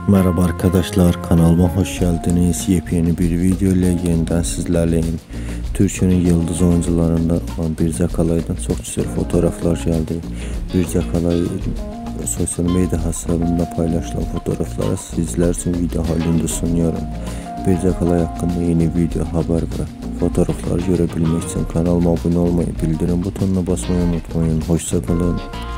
Merhaba arkadaşlar, kanalıma hoş geldiniz. Yepyeni bir video ile yeniden sizlerleyim. Türkiye'nin yıldız oyuncularından olan Birce Akalay'dan çok güzel fotoğraflar geldi. Birce Akalay sosyal medya hesabında paylaşılan fotoğrafları sizler için video halinde sunuyorum. Birce Akalay hakkında yeni video, haber ve fotoğrafları görebilmek için kanalıma abone olmayı, bildirim butonuna basmayı unutmayın. Hoşça kalın.